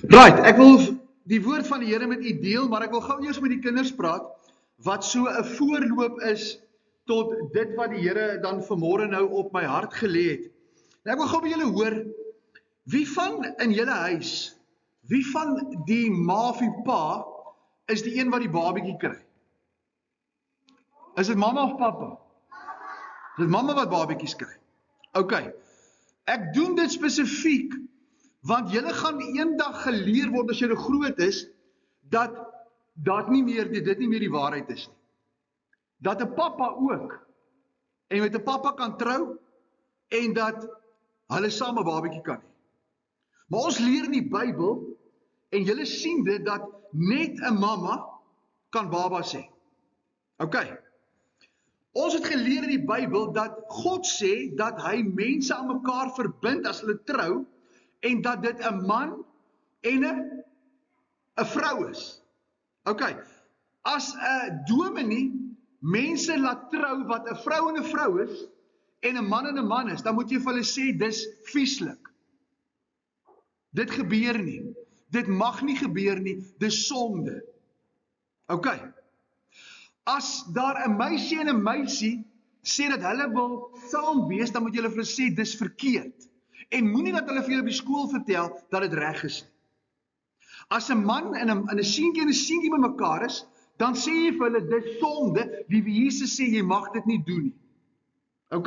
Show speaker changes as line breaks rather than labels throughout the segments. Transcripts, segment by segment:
Right, ek wil die woord van die Here met u deel, maar ek wil gou eers met die kinders praat, wat so 'n voorloop is tot dit wat die Here dan vanmôre nou op my hart gelê het. Nou ek wil gou by julle hoor, wie van in julle huis, wie van die ma of die pa, is die een wat die babatjie kry? Is dit mamma of pappa? Is dit mamma wat babatjies kry? OK, ek doen dit spesifiek, want julle gaan eendag geleer word as julle groot is, dat dit nie meer die waarheid is nie. Dat 'n pappa ook, en met 'n pappa kan trou, en dat hulle saam 'n babatjie kan hê. Maar ons leer in die Bybel, en julle sien dit, dat net 'n mamma kan babas hê. OK. Ons het geleer in die Bybel, dat God sê, dat hy mense aan mekaar verbind as hulle trou, en dat dit 'n man en 'n vrou is. OK, as 'n dominee mense laat trou wat 'n vrou en 'n vrou is, en 'n man is, dan moet jy vir hulle sê, dis vieslik. Dit gebeur nie. Dit mag nie gebeur nie, dis sonde. OK, as daar 'n meisie en 'n meisie sê dat hulle wil saam wees, dan moet jy vir hulle sê, dis verkeerd. En moenie dat hulle vir julle op die skool vertel dat dit reg is nie. As 'n man en 'n seentjie by mekaar is, dan sê jy vir hulle, dis sonde, wie Jesus sê, jy mag dit nie doen nie. OK.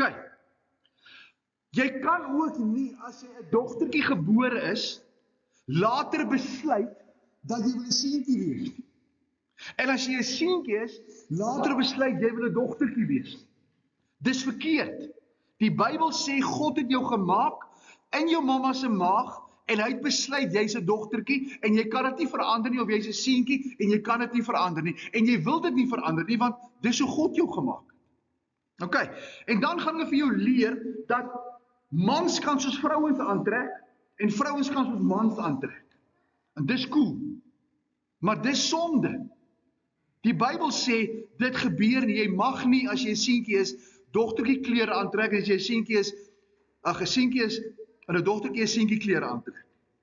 Jy kan ook nie, as jy 'n dogtertjie gebore is, later besluit, dat jy wil 'n seentjie wees. En as jy 'n seentjie is, later besluit, jy wil 'n dogtertjie wees. Dis verkeerd. Die Bybel sê, God het jou gemaak, in jou mamma se maag, en hy het besluit, jy's 'n dogtertjie, en jy kan dit nie verander nie, of jy's 'n seentjie, en jy kan dit nie verander nie, en jy wil dit nie verander nie, want dis hoe God jou gemaak het. OK, en dan gaan hulle vir jou leer, dat mans kan soos vrouens aantrek, en vrouens kan soos mans aantrek. En dis cool, maar dis sonde. Die Bybel sê, dit gebeur nie, jy mag nie, as jy 'n seentjie is, dogtertjie klere aantrek, en as jy 'n seentjie is, en 'n dogtertjie 'n seentjie klere aantrek.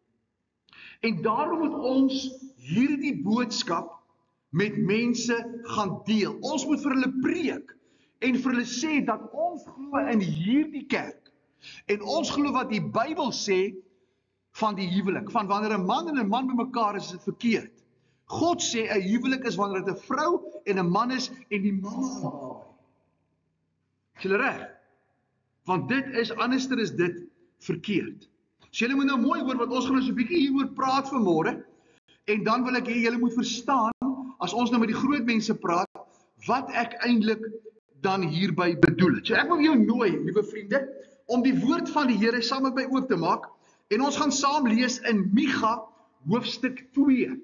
En daarom moet ons hierdie boodskap met mense gaan deel. Ons moet vir hulle preek, en vir hulle sê, dat ons glo in hierdie kerk, en ons glo wat die Bybel sê, van die huwelik, van wanneer 'n man en 'n man by mekaar is, is dit verkeerd. God sê, 'n huwelik is wanneer dit 'n vrou en 'n man is, en die mamma en baba. Is julle reg? Want dit is, anderster is dit verkeerd. So julle moet nou mooi hoor, wat ons gaan nou so 'n bietjie hieroor praat vanmôre, en dan wil ek hê julle moet verstaan, as ons nou met die groot mense praat, wat ek eintlik dan hierby bedoel het. So ek wil jou nooi, liewe vriende, om die woord van die Here saam met my oop te maak, en ons gaan saam lees in Micha, hoofstuk 2.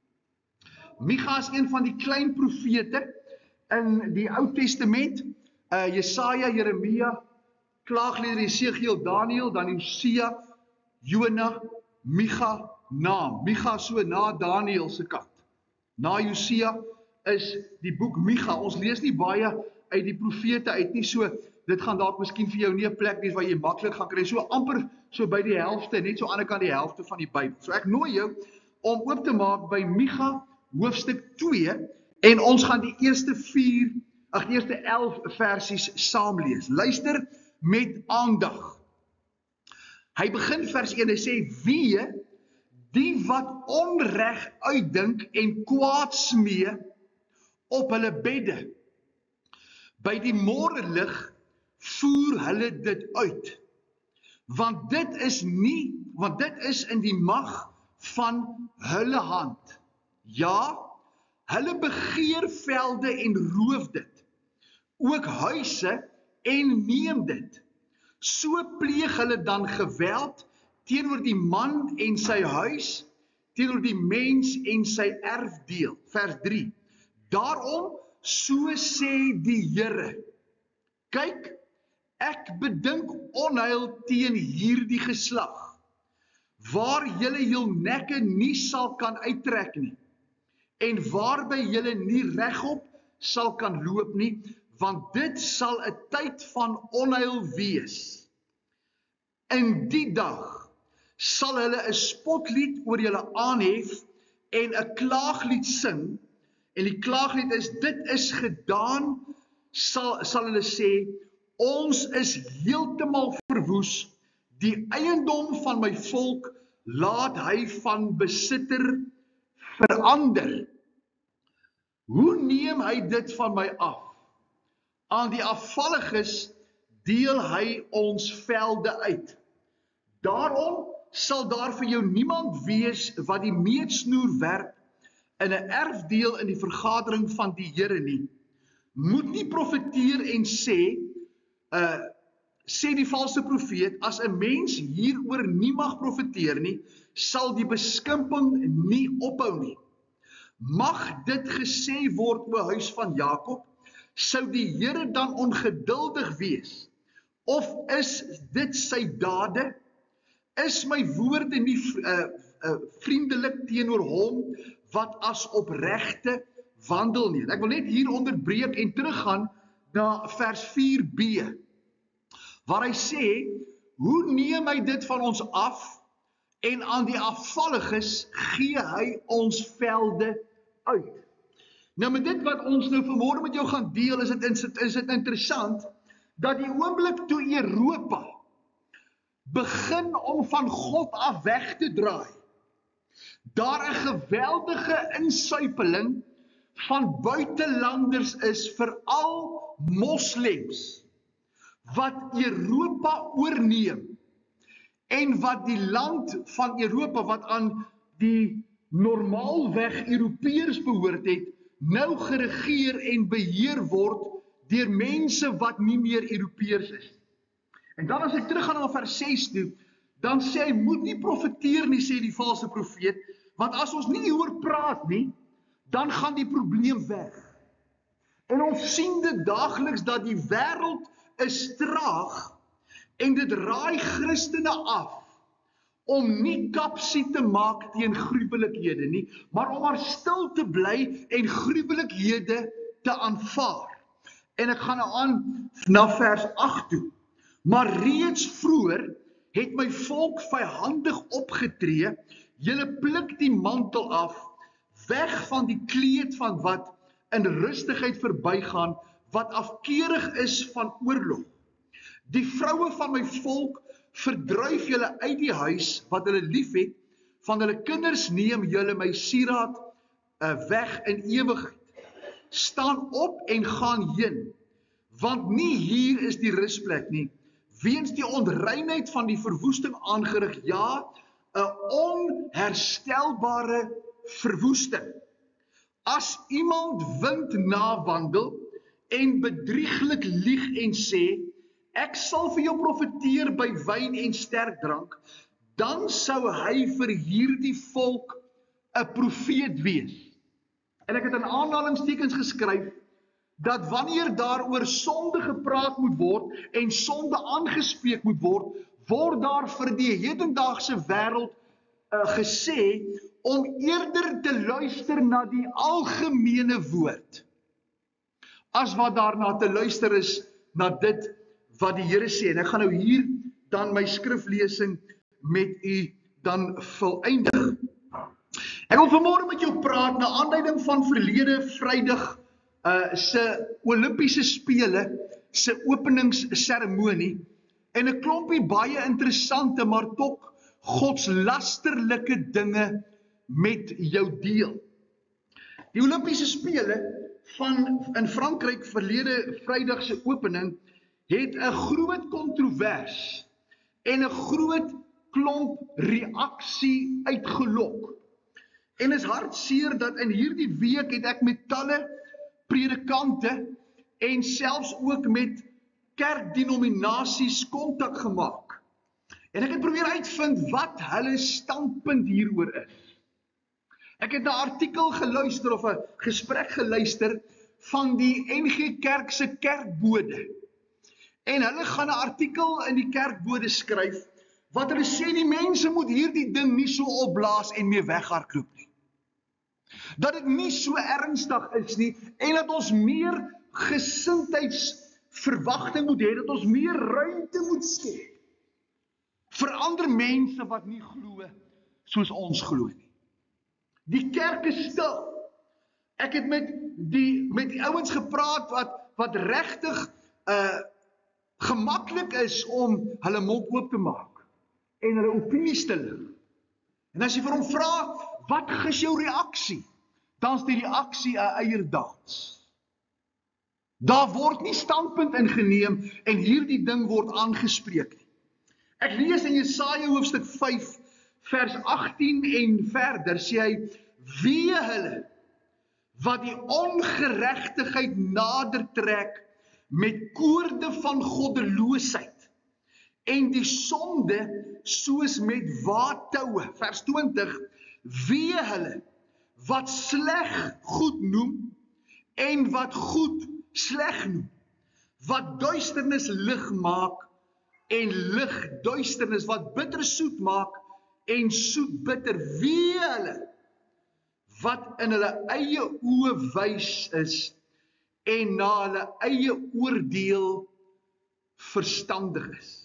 Micha is een van die klein profete in die Ou Testament, Jesaja, Jeremia, Klaagliedere, Esegiel, Daniël, dan Hosea, Jona, Micha, naam. Micha so na Daniël se kant. Na Hosea is die boek Micha. Ons lees nie baie uit die profete uit nie, so dit gaan dalk miskien vir jou nie 'n plek wees waar jy maklik gaan kry, so amper so by die helfte, net so aan die ander kant die helfte van die Bybel. So ek nooi jou om oop te maak by Micha hoofstuk 2, en ons gaan die eerste 11 versies saam lees. Luister met aandag. Hy begin vers 1, hy sê, wee die wat onreg uitdink en kwaad smee op hulle bedde. By die môrelig voer hulle dit uit. Want dit is in die mag van hulle hand. Ja, hulle begeer velde en roof dit. Ook huise en neem dit. So pleeg hulle dan geweld teenoor die man en sy huis, teenoor die mens en sy erfdeel. Vers 3. Daarom, so sê die Here, kyk, ek bedink onheil teen hierdie geslag, waar julle jul nekke nie sal kan uittrek nie, en waarby julle nie regop sal kan loop nie, want dit sal 'n tyd van onheil wees. In die dag sal hulle 'n spotlied oor julle aanhef en 'n klaaglied sing, en die klaaglied is, dit is gedaan, sal hulle sê, ons is heeltemal verwoes, die eiendom van my volk laat hy van besitter verander. Hoe neem hy dit van my af? Aan die afvalliges deel hy ons velde uit. Daarom sal daar vir jou niemand wees wat die meetsnoer werp in 'n erfdeel in die vergadering van die Here nie. Moet nie profeteer en sê die valse profeet, as 'n mens hieroor nie mag profeteer nie, sal die beskimping nie ophou nie. Mag dit gesê word, o huis van Jakob, sou die Here dan ongeduldig wees? Of is dit sy dade? Is my woorde nie vriendelik teenoor hom wat as opregte wandel nie? Ek wil net hier onderbreek en teruggaan na vers 4b, waar hy sê, hoe neem hy dit van ons af, en aan die afvalliges gee hy ons velde uit. Nou met dit wat ons nou vanmôre met jou gaan deel, is dit interessant, dat die oomblik toe Europa begin om van God af weg te draai, daar 'n geweldige insuipeling van buitelanders is, veral moslems, wat Europa oorneem, en wat die land van Europa, wat aan die normaalweg Europeërs behoort het, nou geregeer en beheer word deur mense wat nie meer Europeërs is. En dan as ek teruggaan na vers 6 toe, dan sê hy, moet nie profeteer nie, sê die valse profeet, want as ons nie hieroor praat nie, dan gaan die probleem weg. En ons sien dit daagliks, dat die wêreld is traag, en dit raai Christene af, om nie kapsie te maak teen gruwelikhede nie, maar om maar stil te bly en gruwelikhede te aanvaar. En ek gaan nou aan na vers 8 toe. Maar reeds vroeër het my volk vyhandig opgetree, julle pluk die mantel af, weg van die kleed van wat in rustigheid verbygaan, wat afkeurig is van oorlog. Die vroue van my volk verdryf julle uit die huis wat hulle lief het, van hulle kinders neem julle my sieraad weg in ewigheid. Staan op en gaan heen, want nie hier is die rusplek nie, weens die onreinheid van die verwoesting aangerig, ja, 'n onherstelbare verwoesting. As iemand wind nawandel en bedrieglik lieg en sê, ek sal vir jou profeteer by wyn en sterk drank, dan sou hy vir hierdie volk 'n profeet wees. En ek het in aanhalingstekens geskryf, dat wanneer daar oor sonde gepraat moet word, en sonde aangespreek moet word, word daar vir die hedendaagse wêreld gesê, om eerder te luister na die algemene woord, as wat daarna te luister is, na dit wat die Here sê. En ek gaan nou hier dan my skriflesing met u dan voleindig. Ek wil vanmôre met jou praat, na aanleiding van verlede Vrydag se Olimpiese spele, se openingsseremonie, en 'n klompie baie interessante, maar tog godslasterlike dinge met jou deel. Die Olimpiese spele in Frankryk verlede Vrydag se opening het 'n groot kontrovers en 'n groot klomp reaksie uitgelok. En is hartseer dat in hierdie week het ek met talle predikante en selfs ook met kerkdenominasies kontak gemaak. En ek het probeer uitvind wat hulle standpunt hieroor is. Ek het 'n artikel geluister of 'n gesprek geluister van die NG Kerk se kerkbode. En hulle gaan 'n artikel in die kerkbode skryf wat hulle sê die mense moet hierdie ding nie so opblaas en mee weghardloop nie. Dat dit nie so ernstig is nie en dat ons meer gesindheidsverwagting moet hê, dat ons meer ruimte moet skep vir ander mense wat nie glo soos ons glo nie. Die kerk is stil. Ek het met die ouens gepraat wat regtig gemaklik is om hulle mond oop te maak en hulle opinies te lig. En as jy vir hom vra, wat is jou reaksie? Dan is die reaksie 'n eierdans. Daar word nie standpunt ingeneem en hierdie ding word aangespreek nie. Ek lees in Jesaja hoofstuk 5 vers 18 en verder sê hy, wee hulle wat die ongeregtigheid nader trek met koorde van goddeloosheid en die sonde soos met waatoue. Vers 20, wee hulle wat sleg goed noem en wat goed sleg noem, wat duisternis lig maak en lig duisternis, wat bitter soet maak en soet bitter. Wee hulle wat in hulle eie oë wys is en na hulle eie oordeel verstandig is.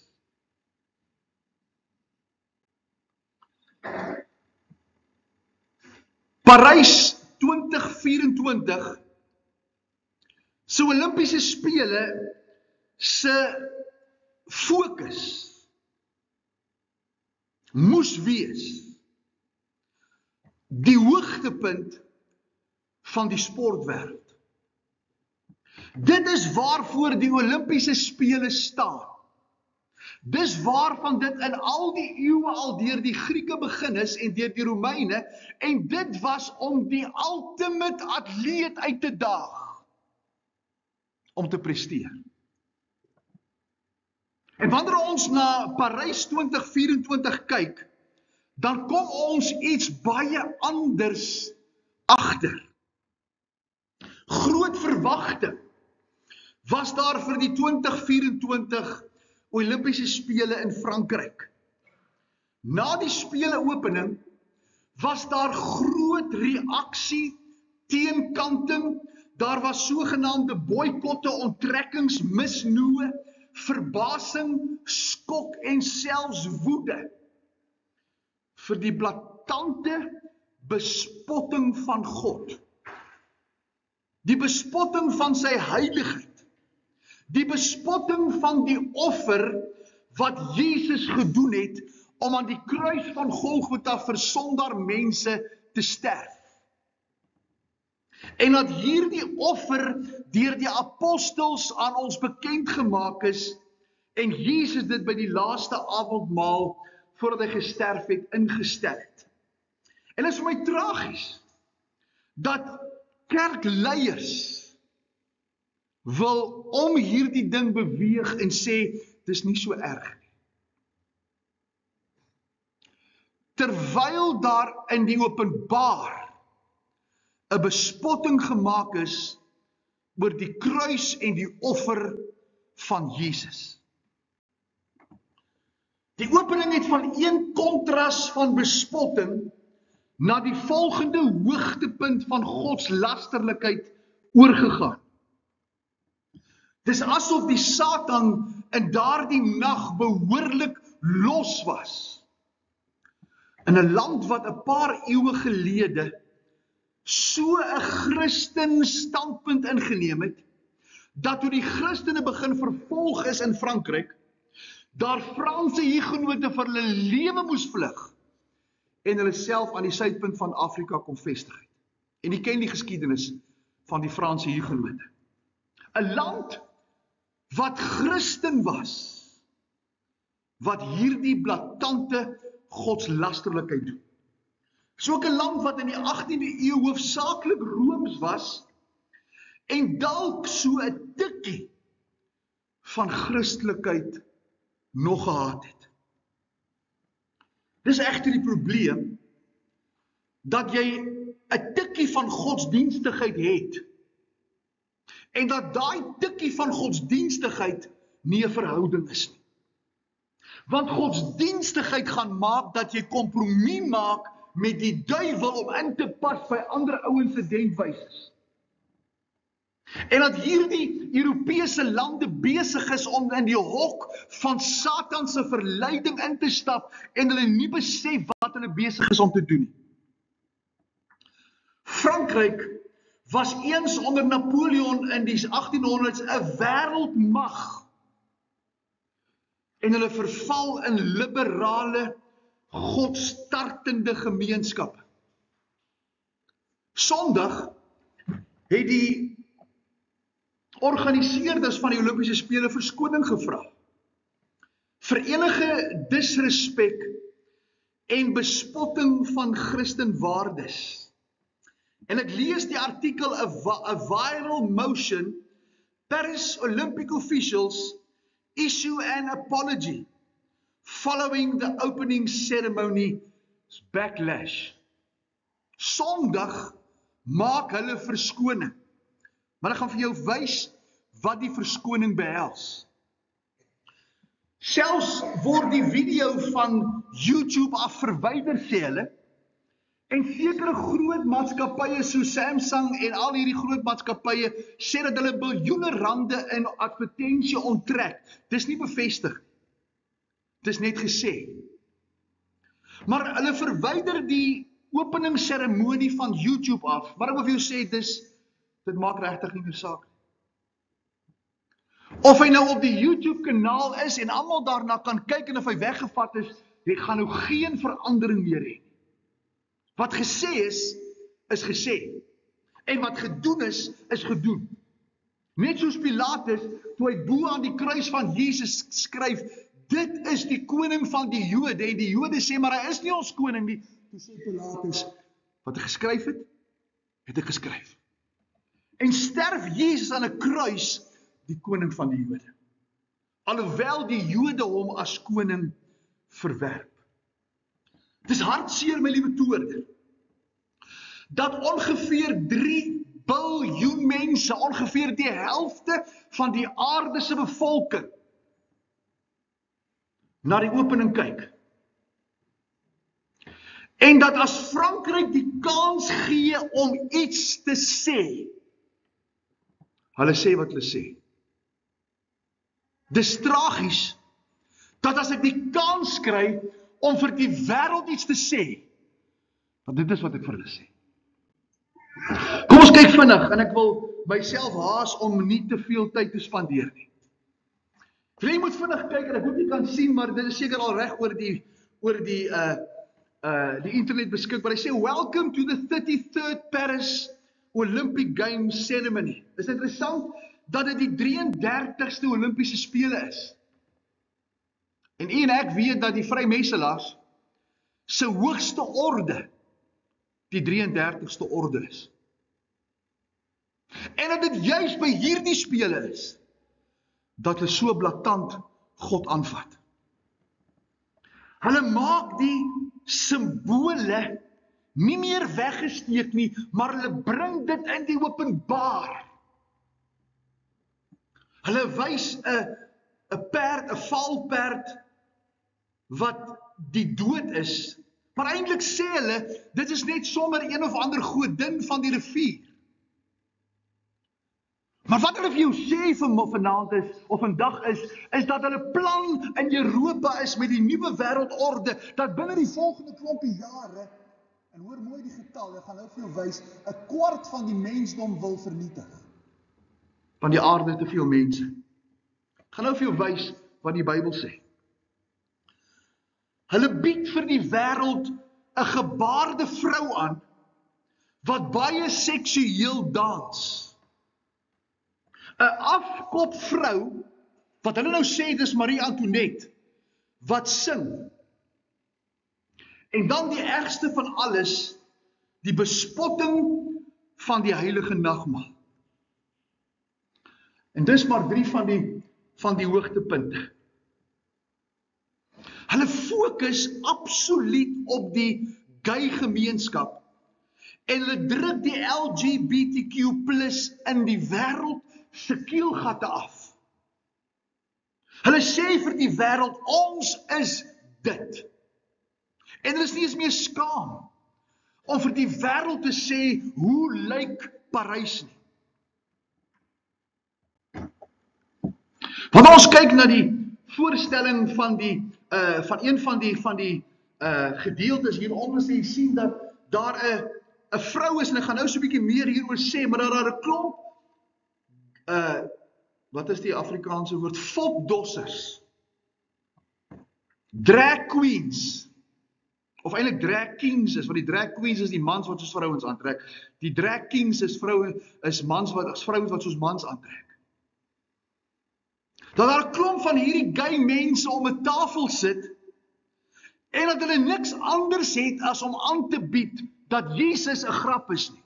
Parys 2024 se Olimpiese spele se fokus moes wees die hoogtepunt van die sportwêreld. Dit is waarvoor die Olimpiese spele staan. Dis waarvan dit in al die eeue al deur die Grieke begin is en deur die Romeine, en dit was om die ultimate atleet uit te daag om te presteer. En wanneer ons na Parys 2024 kyk, dan kom ons iets baie anders agter. Groot verwagting was daar vir die 2024 Olimpiese spele in Frankryk. Na die spele opening was daar groot reaksie, teenkanting, daar was sogenaamde boikotte, onttrekkings, misnoë, verbasing, skok en selfs woede vir die blaatante bespotting van God. Die bespotting van sy heiligheid. Die bespotting van die offer wat Jesus gedoen het om aan die kruis van Golgotha vir sondaar mense te sterf. En dat hierdie offer deur die apostels aan ons bekend gemaak is en Jesus dit by die laaste avondmaal voordat hy gesterf het ingestel het. En dit is vir my tragies dat kerkleiers wil om hierdie ding beweeg en sê, dis nie so erg nie. Terwyl daar in die openbaar 'n bespotting gemaak is oor die kruis en die offer van Jesus. Die opening het van een kontras van bespotting na die volgende hoogtepunt van godslasterlikheid oorgegaan. Dis asof die Satan in daardie nag behoorlik los was. In 'n land wat 'n paar eeue gelede so 'n Christen standpunt ingeneem het, dat toe die Christene begin vervolg is in Frankryk, daar Franse hugenote vir hulle lewe moes vlug en hulle self aan die suidpunt van Afrika kom vestig het. En jy ken die geskiedenis van die Franse hugenote. 'n Land wat Christen was, wat hierdie blaatante godslasterlikheid doen. So 'n land wat in die 18de eeu hoofsaaklik Rooms was en dalk so 'n tikkie van Christelikheid nog gehad het. Dis egter die probleem dat jy 'n tikkie van godsdienstigheid het en dat daai tikkie van godsdienstigheid nie 'n verhouding is nie. Want godsdienstigheid gaan maak dat jy kompromie maak met die duiwel om in te pas by ander ouens se denkwyses. En dat hierdie Europese lande besig is om in die hok van Satan se verleiding in te stap en hulle nie besef wat hulle besig is om te doen nie. Frankryk was eens onder Napoleon in die 1800s 'n wêreldmag. En hulle verval in liberale, godstartende gemeenskappe. Sondag het die organiseerders van die Olympiese Spele verskoning gevra vir enige disrespek en bespotting van Christenwaardes. En ek lees die artikel, a viral motion, Paris Olympic officials issue an apology following the opening ceremony backlash. Sondag maak hulle verskoning. Maar ek gaan vir jou wys wat die verskoning behels. Selfs word die video van YouTube af verwyder, sê hulle, en sekere groot maatskappye so Samsung en al hierdie groot maatskappye sê dat hulle biljoene rande in advertensie onttrek. Dis nie bevestig. Dis net gesê. Maar hulle verwyder die openingsseremonie van YouTube af. Maar ek wil vir jou sê, dit maak regtig nie meer saak. Of hy nou op die YouTube kanaal is en almal daarna kan kyk en of hy weggevat is, jy gaan nou geen verandering meer hê. Wat gesê is gesê. En wat gedoen is gedoen. Net soos Pilatus, toe hy bo aan die kruis van Jesus skryf, dit is die koning van die Jode, en die Jode sê, maar hy is nie ons koning nie. Toe sê Pilatus, wat hy geskryf het ek geskryf. En sterf Jesus aan 'n kruis, die koning van die Jode. Alhoewel die Jode hom as koning verwerp. Dis hartseer, my liewe toerder, dat ongeveer 3 biljoen mense, ongeveer die helfte van die aarde se bevolking, na die opening kyk. En dat as Frankryk die kans gee om iets te sê, hulle sê wat hulle sê. Dis tragies, dat as ek die kans kry om vir die wêreld iets te sê, want dit is wat ek vir hulle sê. Kom ons kyk vinnig, en ek wil myself haas om nie te veel tyd te spandeer nie. Jy moet vinnig kyk, en ek hoop jy kan sien, maar dit is seker al reg oor die internet beskikbaar. Hy sê, welcome to the 33rd Paris Olympic Games ceremony. Is interessant dat dit die 33ste Olympiese Spele is. En u en ek weet dat die vrymeselaars se hoogste orde die 33ste orde is. En dat dit juis by hierdie spele is, dat hulle so blaatant God aanvat. Hulle maak die simbole nie meer weggesteek nie, maar hulle bring dit in die openbaar. Hulle wys 'n perd, 'n valperd, wat die dood is, maar eintlik sê hulle, dit is net sommer een of ander godin van die rivier. Maar wat hulle vir jou sê vanaand is, of vandag is dat hulle plan in Europa is met die nuwe wêreldorde, dat binne die volgende klompie jare, en hoor mooi die getal, ek gaan nou vir jou wys, 'n kwart van die mensdom wil vernietig. Van die aarde te veel mense. Ek gaan nou vir jou wys wat die Bybel sê. Hulle bied vir die wêreld 'n gebaarde vrou aan, wat baie seksueel dans. 'n afkop vrou, wat hulle nou sê, dis Marie Antoinette, wat sing. En dan die ergste van alles, die bespotting van die heilige nagmaal. En dis maar 3 van die hoogtepunte. Hulle fokus absoluut op die gay gemeenskap, en hulle druk die LGBTQ+ in die wêreld se keelgatte af. Hulle sê vir die wêreld, ons is dit. En hulle is nie eens meer skaam om vir die wêreld te sê, hoe lyk Parys nie. Want ons kyk na die voorstelling van een van die gedeeltes hieronder, sê jy sien dat daar 'n vrou is, en ek gaan nou so 'n bietjie meer hieroor sê, maar daar 'n klomp wat is die Afrikaanse woord? Volkdossers. Drag queens. Of eintlik drag kings is, want die drag queens is die mans wat soos vrouens aantrek. Die drag kings is vrouens wat soos mans aantrek. Dat daar 'n klomp van hierdie gay mense om 'n tafel sit, en dat hulle niks anders het as om aan te bied dat Jesus 'n grap is nie.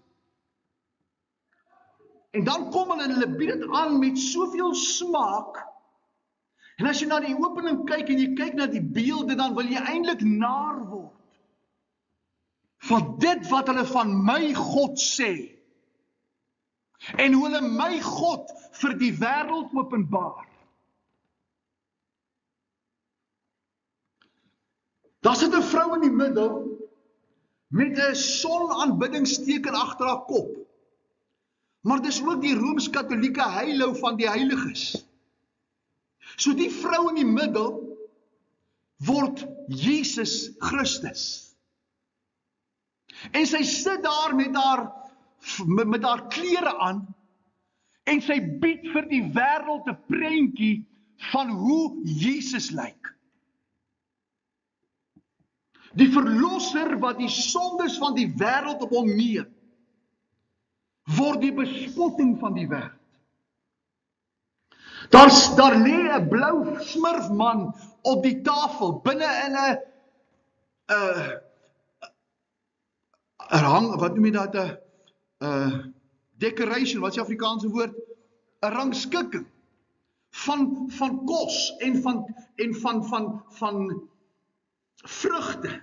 En dan kom hulle en hulle bied dit aan met soveel smaak, en as jy na die opening kyk en jy kyk na die beelde, dan wil jy eintlik naar word van dit wat hulle van my God sê, en hoe hulle my God vir die wêreld openbaar. Daar sit 'n vrou in die middel met 'n sonaanbiddingsteken agter haar kop. Maar dis ook die Rooms-Katolieke heilou van die heiliges. So die vrou in die middel word Jesus Christus. En sy sit daar met haar klere aan, en sy bied vir die wêreld 'n prentjie van hoe Jesus lyk. Die verlosser wat die sondes van die wêreld op hom neem, word die bespotting van die wêreld. Daar lê 'n blou smurfman op die tafel, binne in 'n hang, wat noem jy dat, 'n decoration, wat is die Afrikaanse woord? 'n rangskikking van kos en van vrugte.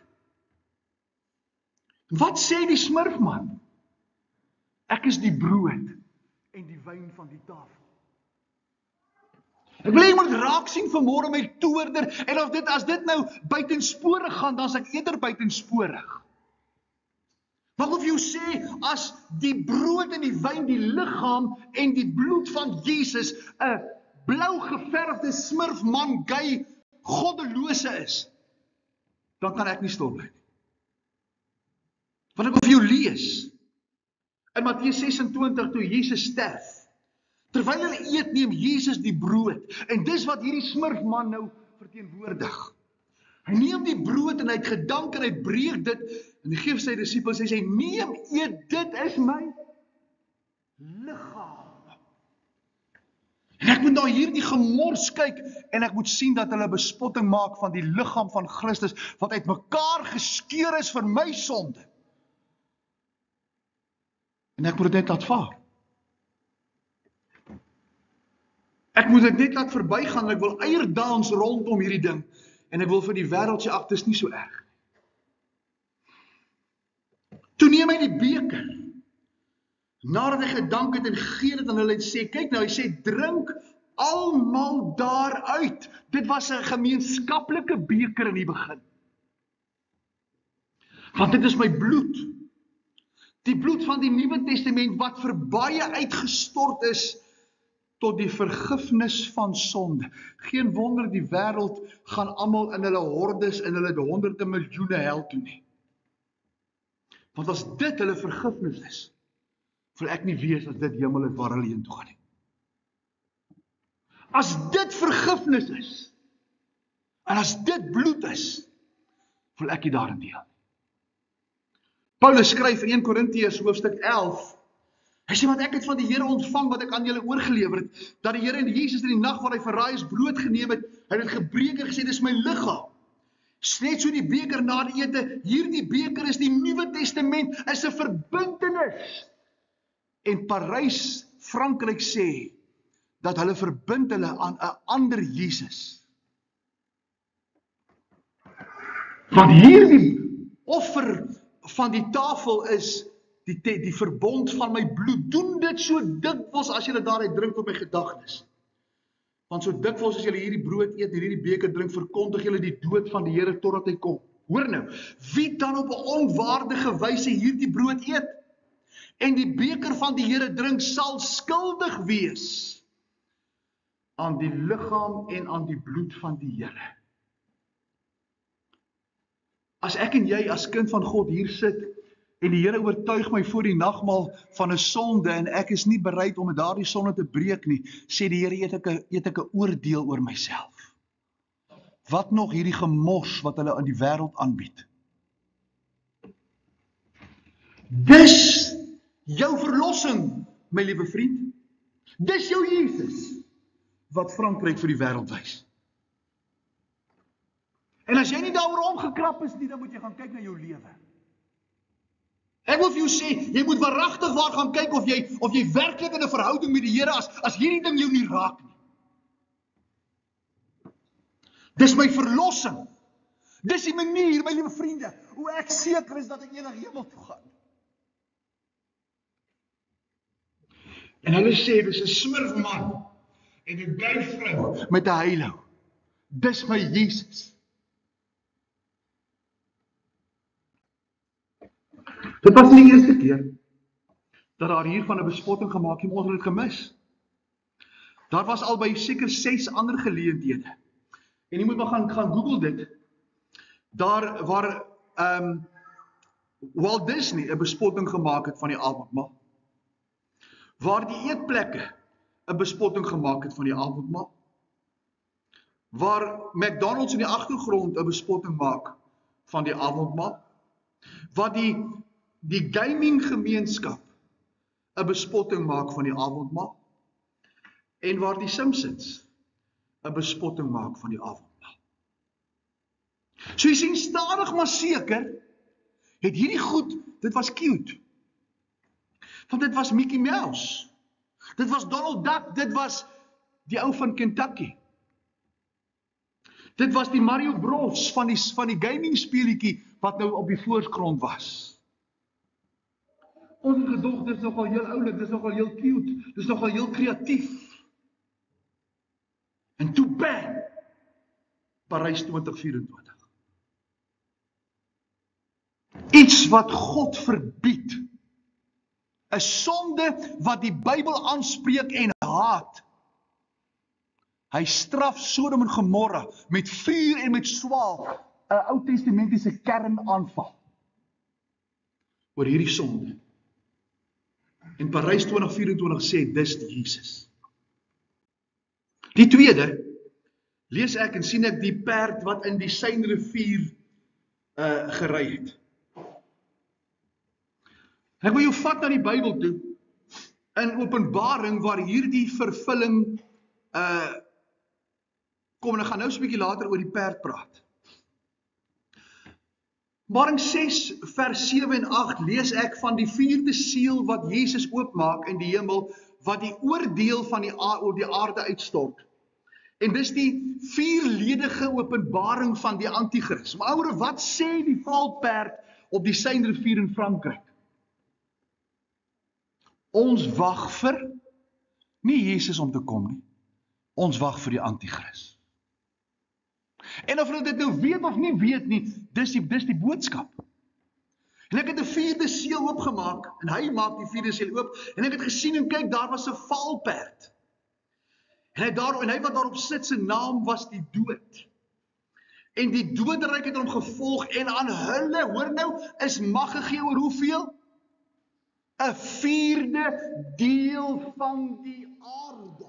Wat sê die smurfman? Ek is die brood en die wyn van die tafel. Ek wil hê jy moet raak sien vanmôre my toorder, en as dit nou buitensporig gaan, dan is ek eerder buitensporig. Maar of jy sê, as die brood en die wyn, die liggaam en die bloed van Jesus, 'n blou geverfde smurfman, gay, goddelose is, dan kan ek nie stil bly nie. Want ek wil vir jou lees, in Matteus 26, toe Jesus sterf, terwyl hulle eet, neem Jesus die brood, en dis wat hierdie smurfman nou verteenwoordig. Hy neem die brood en hy het gedank en hy breek dit, en hy gee vir sy disippels, hy sê, neem, eet, dit is my liggaam. En ek moet na hierdie gemors kyk, en ek moet sien dat hulle bespotting maak van die liggaam van Christus, wat uit mekaar geskeur is vir my sonde. En ek moet dit net laat vaar. Ek moet dit net laat verbygaan, en ek wil eierdans rondom hierdie ding, en ek wil vir die wêreld sê, ag, dis nie so erg. Toe neem hy die beker, nadat hy gedank het en gee dit aan hulle, en sê, kyk nou, hy sê, drink almal daaruit. Dit was 'n gemeenskaplike beker in die begin. Want dit is my bloed. Die bloed van die Nuwe Testament, wat vir baie uitgestort is, tot die vergifnis van sonde. Geen wonder die wêreld gaan almal in hulle hordes, in hulle honderde miljoene hel toe nie. Want as dit hulle vergifnis is, wil ek nie weet as dit hemel is waar hulle heen toe gaan nie. As dit vergifnis is, en as dit bloed is, wil ek nie daarin deel. Paulus skryf in 1 Korintiërs hoofstuk 11, hy sê, want ek het van die Here ontvang wat ek aan julle oorgelewer het, dat die Here en Jesus in die nag waar hy verraai is brood geneem het, hy het gebreek en gesê, dis my liggaam. Net so die beker na die ete, hierdie beker is die Nuwe Testament, is 'n verbintenis. En Parys, Frankryk sê, dat hulle verbind hulle aan 'n ander Jesus. Want hierdie offer van die tafel is die verbond van my bloed. Doen dit so dikwels as julle daaruit drink op my gedagtes. Want so dikwels as julle hierdie brood eet en hierdie beker drink, verkondig julle die dood van die Here totdat hy kom. Hoor nou, wie dan op 'n onwaardige wyse hierdie brood eet en die beker van die Here drink, sal skuldig wees aan die liggaam en aan die bloed van die Here. As ek en jy as kind van God hier sit, en die Here oortuig my voor die nagmaal van 'n sonde, en ek is nie bereid om met daardie sonde te breek nie, sê die Here, eet ek 'n oordeel oor myself. Wat nog hierdie gemors wat hulle aan die wêreld aanbied? Dis jou verlossing, my liewe vriend. Dis jou Jesus, wat Frankryk vir die wêreld wys. En as jy nie daaroor omgekrap is nie, dan moet jy gaan kyk na jou lewe. Ek wil vir jou sê, jy moet waaragtig waar gaan kyk of jy werklik in 'n verhouding met die Here as hierdie ding jou nie raak nie. Dis my verlossing. Dis die manier, my liewe vriende, hoe ek seker is dat ek eendag hemel toe gaan. En hulle sê, dis 'n smurfman en 'n gay vrou met 'n halo. Dis my Jesus. Dit was nie die eerste keer dat daar hiervan 'n bespotting gemaak het, ons het dit gemis. Daar was al by seker 6 ander geleenthede. En jy moet maar gaan Google dit. Daar waar Walt Disney 'n bespotting gemaak het van die avondmaal. Waar die eetplekke 'n bespotting gemaak het van die avondmaal. Waar McDonald's in die agtergrond 'n bespotting maak van die avondmaal. Waar die gaming gemeenskap 'n bespotting maak van die avondmaal. En waar die Simpsons 'n bespotting maak van die avondmaal. So jy sien, stadig maar seker, het hierdie goed, dit was cute. Want dit was Mickey Mouse. Dit was Donald Duck, dit was die ou van Kentucky. Dit was die Mario Bros van die gaming speelietjie wat nou op die voorgrond was. Ons het gedog, dit is nogal heel oulik, dit is nogal heel cute, dit is nogal heel kreatief. En toe bang, Parys 2024. Iets wat God verbied. 'n sonde wat die Bybel aanspreek en haat. Hy straf Sodom en Gomorra met vuur en met swaal, 'n Ou Testamentiese kernaanval oor hierdie sonde. En Parys 2024 sê, dis die Jesus. Die tweede, lees ek en sien ek die perd wat in die Seinrivier gery het. Ek wil jou vat na die Bybel toe, in Openbaring waar hierdie vervulling kom, en ek gaan nou 'n bietjie later oor die perd praat. Openbaring 6 vers 7 en 8 lees ek van die 4de siel wat Jesus oopmaak in die hemel, wat die oordeel van oor die aarde uitstort. En dis die 4-ledige openbaring van die Antichrist. Maar ouere, wat sê die valperd op die Seinrivier in Frankryk? Ons wag vir nie Jesus om te kom nie. Ons wag vir die Antichrist. En of hulle dit nou weet of nie weet nie, dis die boodskap. En ek het 'n 4de seël oopgemaak, en hy maak die 4de seël oop, en ek het gesien en kyk, daar was 'n valperd. En hy wat daarop sit, sy naam was die dood. En die doderyk het hom gevolg, en aan hulle, hoor nou, is mag gegee oor hoeveel? 'n 4de deel van die aarde.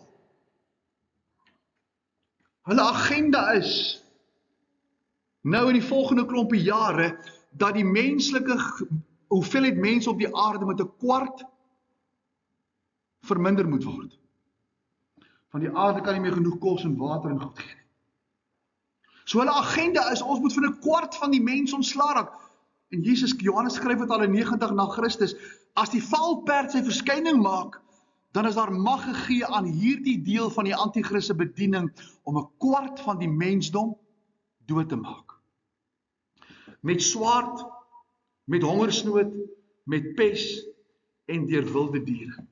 Hulle agenda is, nou in die volgende klompie jare, dat die menslike hoeveelheid mense op die aarde met 1/4 verminder moet word. Van die aarde kan nie meer genoeg kos en water en goed gee. So hulle agenda is, ons moet van 1/4 van die mense ontslaa raak. En Johannes skryf het al in 90 na Christus, as die valperd sy verskyning maak, dan is daar mag gegee aan hierdie deel van die Antichrist se bediening om 1/4 van die mensdom dood te maak. Met swaard, met hongersnood, met pes en deur wilde diere.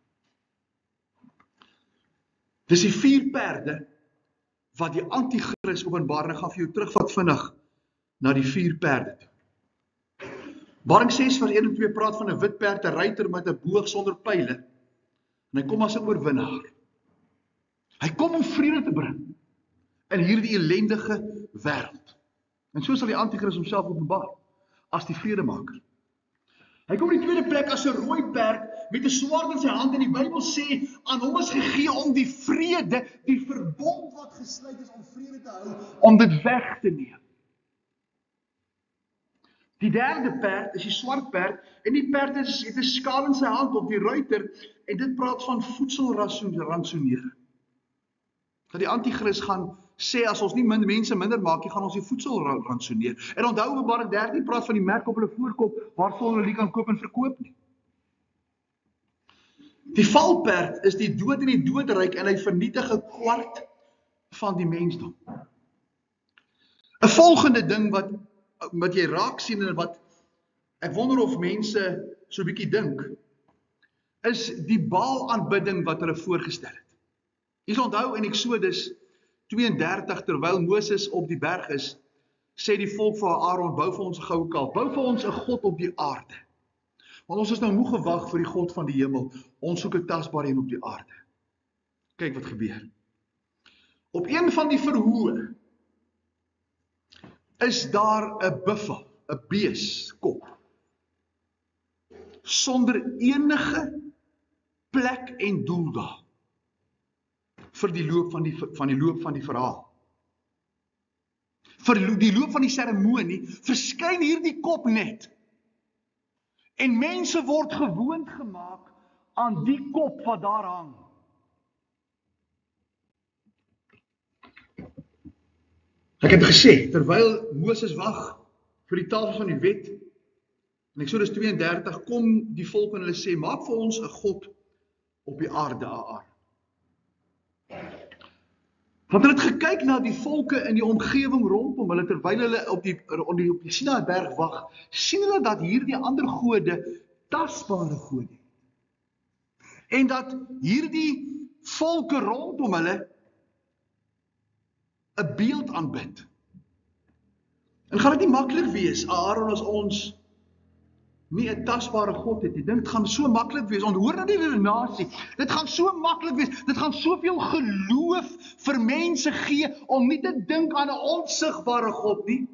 Dis die 4 perde wat die Antichrist openbaar, en ek gaan vir jou terugvat vinnig na die 4 perde toe. Openbaring 6 vers 1 en 2 praat van 'n wit perd, 'n ruiter met 'n boog sonder pyle, en hy kom as 'n oorwinnaar. Hy kom om vrede te bring in hierdie ellendige wêreld. En so sal die Antichrist homself openbaar as die vredemaker. Hy kom in die tweede plek as 'n rooi perd met 'n swaard in sy hand en die Bybel sê aan hom is gegee om die vrede, die verbond wat gesluit is om vrede te hou, om dit weg te neem. Die derde perd is die swart perd en die perd het 'n skaal in sy hand op die ruiter en dit praat van voedselransonering. Dat die Antichrist gaan sê as ons nie mense minder maak nie, gaan ons die voedsel ransoneer. En onthou Openbaring 13 praat van die merk op hulle voorkop waarvan hulle nie kan koop en verkoop nie. Die valperd is die dood en die doodryk en hy vernietig 'n kwart van die mensdom. 'n Volgende ding wat jy raak sien en wat ek wonder of mense so 'n bietjie dink, is die Baal-aanbidding wat hulle voorgestel het. Jy onthou in Eksodus 32, terwyl Moses op die berg is, sê die volk vir Aaron, bou vir ons 'n goue kalf, bou vir ons 'n God op die aarde. Want ons is nou moeg gewag vir die God van die hemel, ons soek 'n tasbare een op die aarde. Kyk wat gebeur. Op een van die verhoë is daar 'n buffel, 'n beeskop, sonder enige plek en doel daar, vir die loop van die verhaal. Vir die loop van die seremonie, verskyn hierdie kop net. En mense word gewoond gemaak aan die kop wat daar hang. Ek het gesê, terwyl Moses wag vir die tafel van die wet, in Eksodus 32, kom die volk en hulle sê, maak vir ons 'n God op die aarde, Aaron. Want hulle het gekyk na die volke in die omgewing rondom hulle, terwyl hulle op die Sinaïberg wag, sien hulle dat hierdie ander gode tasbare gode het. En dat hierdie volke rondom hulle 'n beeld aanbid. En gaan dit nie maklik wees, Aaron, as ons nie 'n tasbare God het nie. Dit gaan so maklik wees. Onthoor nou die redenasie. Dit gaan so maklik wees. Dit gaan soveel geloof vir mense gee om nie te dink aan 'n onsigbare God nie,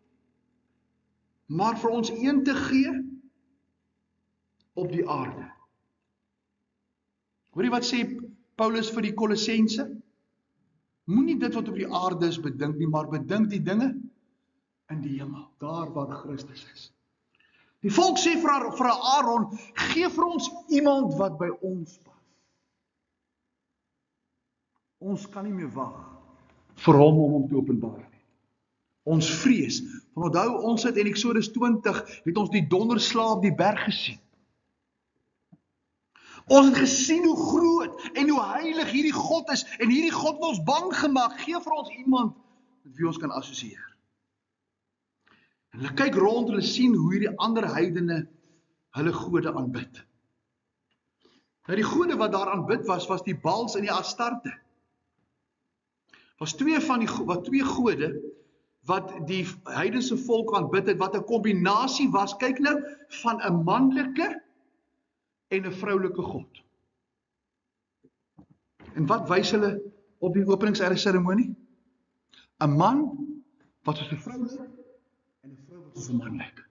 maar vir ons een te gee op die aarde. Hoor jy wat sê Paulus vir die Kolossense? Moenie dit wat op die aarde is bedink nie, maar bedink die dinge in die hemel, daar waar Christus is. Die volk sê vir Aaron, gee vir ons iemand wat by ons pas. Ons kan nie meer wag vir hom te openbaar nie. Ons vrees, want onthou ons het in Eksodus 20, het ons die donderslaap die berg gesien. Ons het gesien hoe groot en hoe heilig hierdie God is, en hierdie God het ons bang gemaak, gee vir ons iemand met wie ons kan assosieer. En hulle kyk rond, hulle sien hoe hierdie ander heidene hulle gode aanbid. Nou die gode wat daar aanbid was die Baals en die Astarte. Was twee gode wat die heidense volk aanbid het, wat 'n kombinasie was, kyk nou, van 'n manlike en 'n vroulike God. En wat wys hulle op die openingsseremonie? 'n man wat soos 'n vrou lyk en 'n vrou wat soos 'n man lyk.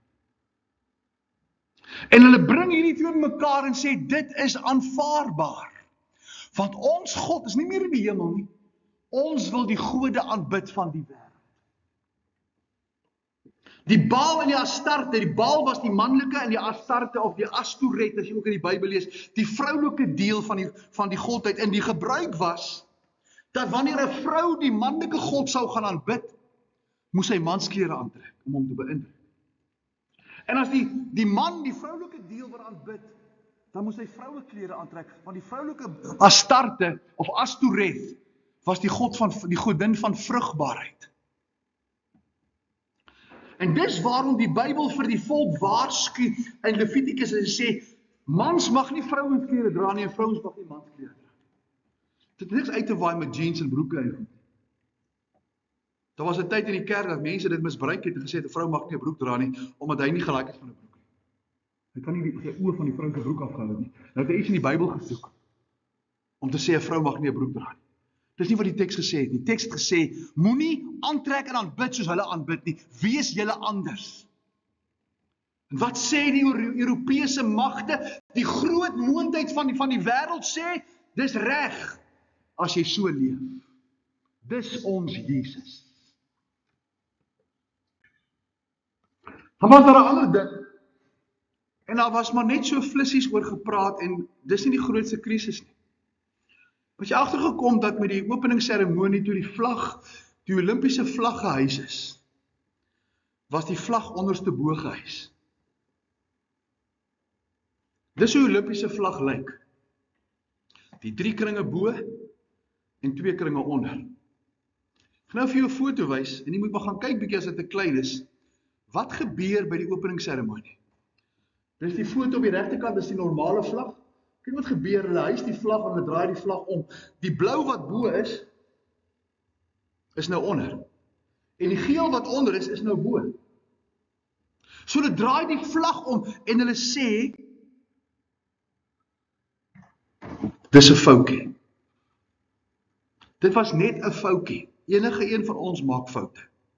En hulle bring hierdie twee mekaar en sê dit is aanvaarbaar. Want ons God is nie meer in die hemel nie. Ons wil die gode aanbid van die wêreld. Die Baal en die Astarte, die Baal was die manlike en die Astarte of die Astoret, as jy ook in die Bybel lees, die vroulike deel van die godheid. En die gebruik was, dat wanneer 'n vrou die manlike God sou gaan aanbid, moes hy mansklere aantrek, om hom te beïndruk. En as die man die vroulike deel wil aanbid, dan moes hy vroueklere aantrek, want die vroulike Astarte, of Astoret, was die godin van vrugbaarheid. En dis waarom die Bybel vir die volk waarsku in Levitikus en sê, mans mag nie vrouensklere dra nie en vrouens mag nie mansklere dra nie. Dit het niks uit te waai met jeans en broeke en goed. Daar was 'n tyd in die kerk dat mense dit misbruik het en gesê het 'n vrou mag nie 'n broek dra nie omdat hy nie gelyk is van 'n broek nie. Hy kan nie sy oë van die vrou se broek afhaal nie. Nou het hy iets in die Bybel gesoek om te sê 'n vrou mag nie 'n broek dra nie. Dis nie wat die teks gesê het nie. Die teks het gesê, moenie aantrek en aanbid soos hulle aanbid nie. Wees julle anders. En wat sê die Europese magte? Die groot moondheid van die wêreld sê, dis reg as jy so leef. Dis ons Jesus. Dan was daar 'n ander ding, en daar was maar net so flissies oor gepraat, en dis nie die grootste krisis nie. Was jy agtergekom dat met die openingsseremonie toe die Olimpiese vlag gehuis is, was die vlag onderste bo gehuis. Dis hoe die Olimpiese vlag lyk. Die 3 kringe bo en 2 kringe onder. Ek gaan nou vir jou 'n foto wys, en jy moet maar gaan kyk bietjie as dit te klein is. Wat gebeur by die openingsseremonie? Dis die foto op die regterkant, dis die normale vlag. Kyk wat gebeur, hulle huis die vlag en hulle draai die vlag om. Die blou wat bo is nou onder. En die geel wat onder is nou bo. So hulle draai die vlag om en hulle sê, dis 'n foutjie. Dit was net 'n foutjie. Enige een van ons maak foute.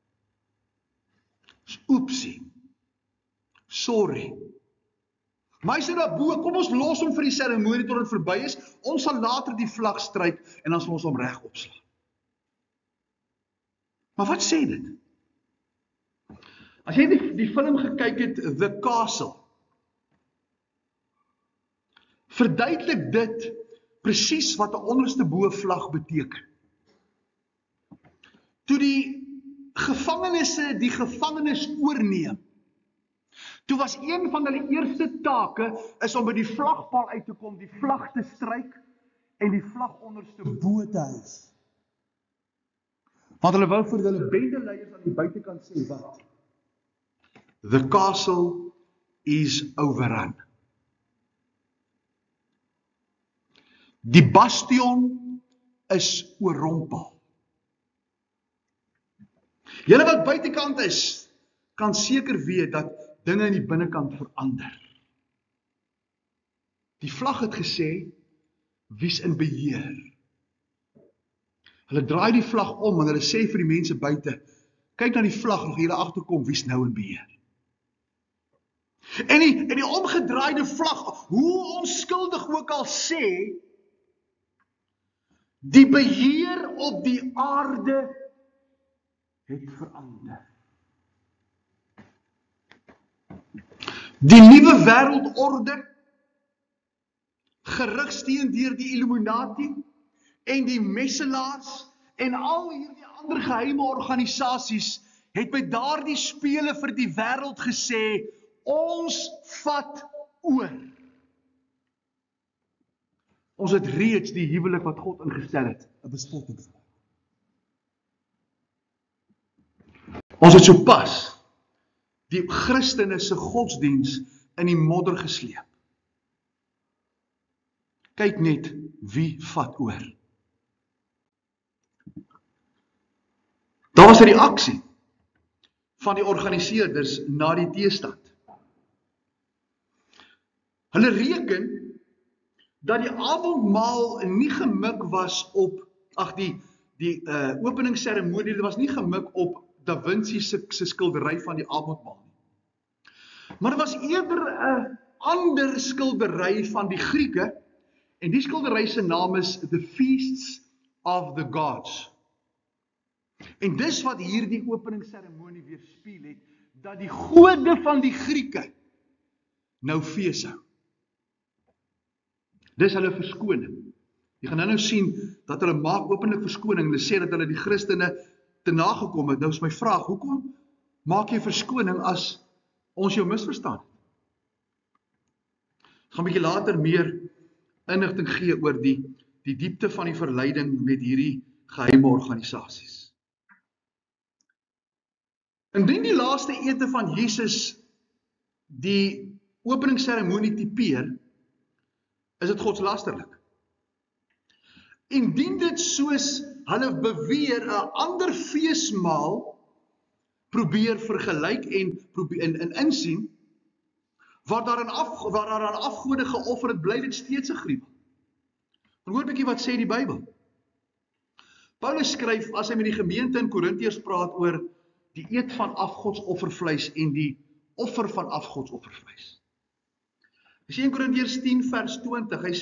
Oepsie. Sorry. Maar hy sê daar bo, kom ons los hom vir die seremonie tot dit verby is. Ons sal later die vlag stryk en dan sal ons hom reg opslaan. Maar wat sê dit? As jy die film gekyk het, The Castle, verduidelik dit presies wat 'n onderste bo vlag beteken. Toe die gevangenes oorneem, toe was een van hulle eerste take is om by die vlagpaal uit te kom, die vlag te stryk en die vlag onderste bo te hys. Want hulle wou vir hulle bendeleiers aan die buitekant sê wat? The castle is overrun. Die bastion is oorrompel. Julle wat buitekant is, kan seker weet dat dinge in die binnekant verander. Die vlag het gesê, wie's in beheer? Hulle draai die vlag om en hulle sê vir die mense buite, kyk na die vlag en julle agterkom, wie's nou in beheer? En die omgedraaide vlag, hoe onskuldig ook al sê, die beheer op die aarde het verander. Die nuwe wêreldorde, gerigsteen deur die Illuminati en die messelaars en al hierdie ander geheime organisasies het by daardie spele vir die wêreld gesê, ons vat oor. Ons het reeds die huwelik wat God ingestel het, 'n bespotting gemaak. Ons het sopas die Christene se godsdiens in die modder gesleep. Kyk net wie vat oor. Daar was 'n reaksie van die organiseerders na die teestand. Hulle reken dat die avondmaal nie gemik was op, die openingsseremonie, dit was nie gemik op Da Vinci se skildery van die avondmaal nie. Maar dit was eerder 'n ander skildery van die Grieke, en die skildery se naam is The Feasts of the Gods. En dis wat hierdie openingsseremonie weerspieël het, dat die gode van die Grieke nou fees hou. Dis hulle verskoning. Jy gaan nou sien dat hulle maak openlik verskoning. Hulle sê dat hulle die Christene te nagekom het. Nou is my vraag, hoekom maak jy verskoning as ons jou misverstaan het? Ek gaan 'n bietjie later meer inligting gee oor die diepte van die verleiding met hierdie geheime organisasies. Indien die laaste ete van Jesus die openingsseremonie tipeer, is dit godslasterlik. Indien dit soos hulle beweer 'n ander feesmaal probeer vergelyk en insien, waar daar aan afgode geoffer het, bly dit steeds 'n gruwel. Maar hoor 'n bietjie wat sê die Bybel. Paulus skryf, as hy met die gemeente in Korintiërs praat oor die eet van afgodsoffervleis en die offer van afgodsoffervleis. Hy sê in Korintiërs 10 vers 20, hy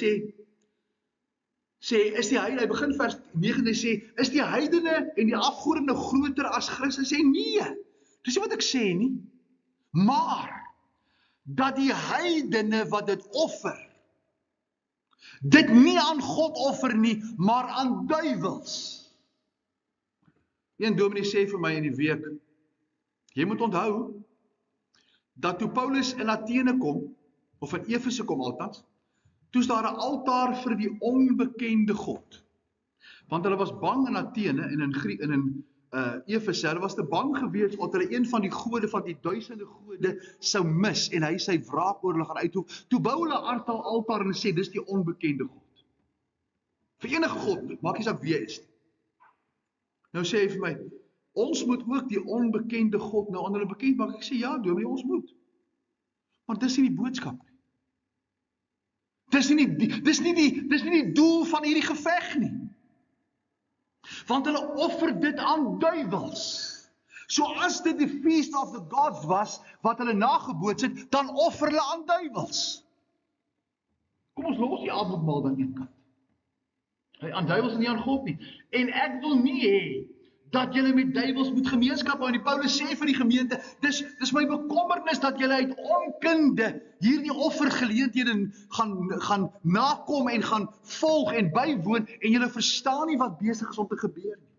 sê, is die heidene, hy begin vers 9, hy sê, is die heidene en die afgode nou groter as Christus? Hy sê, nee, dis nie wat ek sê nie, maar, dat die heidene wat dit offer, dit nie aan God offer nie, maar aan duiwels. Een dominee sê vir my in die week, jy moet onthou, dat toe Paulus in Athene kom, of in Efese kom althans, toe is daar 'n altaar vir die onbekende God. Want hulle was bang in Athene en in Efese, hulle was te bang gewees, omdat hulle een van die gode, van die duisende gode, sou mis, en hy sy wraak oor hulle gaan uitoef. Toe bou hulle 'n altaar en sê, dis die onbekende God. Vir enige God, maak nie saak wie hy is. Nou sê hy vir my, ons moet ook die onbekende God nou aan hulle bekend maak. Ek sê, ja, dominee, ons moet. Maar dis nie die boodskap nie. Dis nie die doel van hierdie geveg nie. Want hulle offer dit aan duiwels. So as dit die Feast of the Gods was, wat hulle nageboots het, dan offer hulle aan duiwels. Kom ons los die avondmaal dan een kant. Aan duiwels en nie aan God nie. En ek wil nie hê dat julle met duiwels moet gemeenskap hou. En die Paulus sê vir die gemeente, dis my bekommernis dat julle uit onkunde hierdie offergeleenthede gaan nakom en gaan volg en bywoon, en julle verstaan nie wat besig is om te gebeur nie.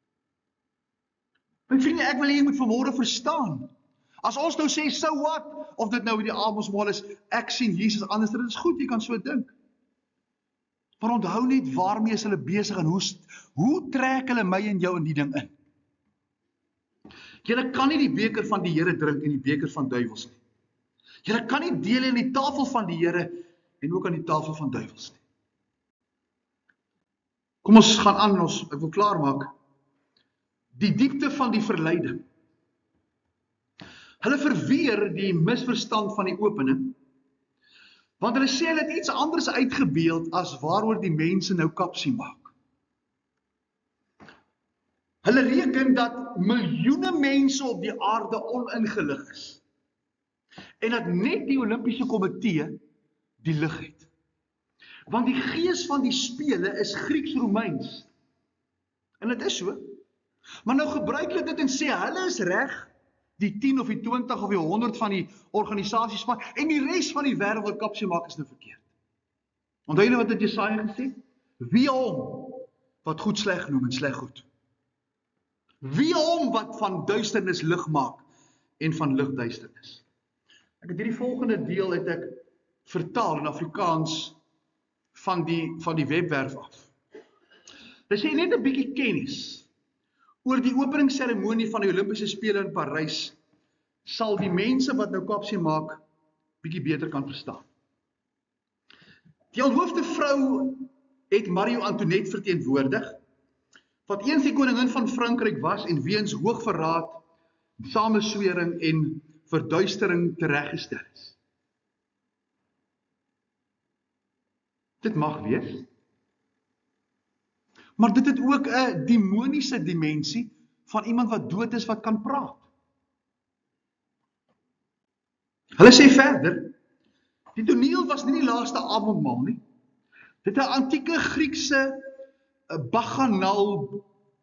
My vriende, ek wil hê jy moet vanmôre verstaan. As ons nou sê, so what, of dit nou die avondsmaal is, ek sien Jesus anders, dit is goed, jy kan so dink. Maar onthou net waarmee is hulle besig en hoe trek hulle my en jou in die ding in? Julle kan nie die beker van die Here drink en die beker van duiwels nie. Julle kan nie deel in die tafel van die Here en ook aan die tafel van duiwels nie. Kom ons gaan aan, ek wil klaarmaak. Die diepte van die verleiding. Hulle verweer die misverstand van die opening, want hulle sê hulle het iets anders uitgebeeld as waaroor die mense nou kapsie maak. Hulle reken dat miljoene mense op die aarde oningelig is. En dat net die Olimpiese Komitee die lig het. Want die gees van die spele is Grieks-Romeins. En dit is so. Maar nou gebruik hulle dit en sê, hulle is reg, die 10 of die 20 of die 100 van die organisasies van, en die res van die wêreld wat kapsie maak is nou verkeerd. Onthou julle wat het Jesaja gesê? Wie hom wat goed sleg noem en sleg goed? Wie hom wat van duisternis lig maak en van lig duisternis? Ek het hierdie volgende deel het ek vertaal in Afrikaans van die webwerf af. Dit sê net 'n bietjie kennis oor die openingsseremonie van die Olimpiese Spele in Parys, sal die mense wat nou kapsie maak bietjie beter kan verstaan. Die alhoofde vrou het Marie Antoinette verteenwoordig, wat eens die koningin van Frankryk was en weens hoogverraad, sameswering en verduistering tereggestel is. Dit mag wees. Maar dit het ook 'n demoniese dimensie van iemand wat dood is wat kan praat. Hulle sê verder, die toneel was nie die laaste avondmaal nie. Dit het 'n antieke Griekse bacchanal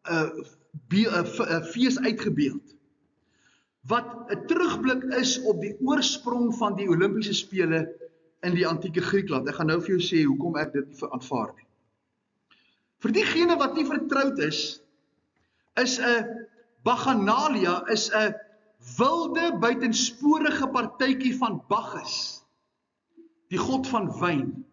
fees uitgebeeld, wat 'n terugblik is op die oorsprong van die Olimpiese Spele in die antieke Griekland. Ek gaan nou vir jou sê hoekom ek dit nie aanvaar nie. Vir diegene wat nie vertroud is 'n Bacchanale is 'n wilde, buitensporige partytjie van Bacchus, die god van wyn.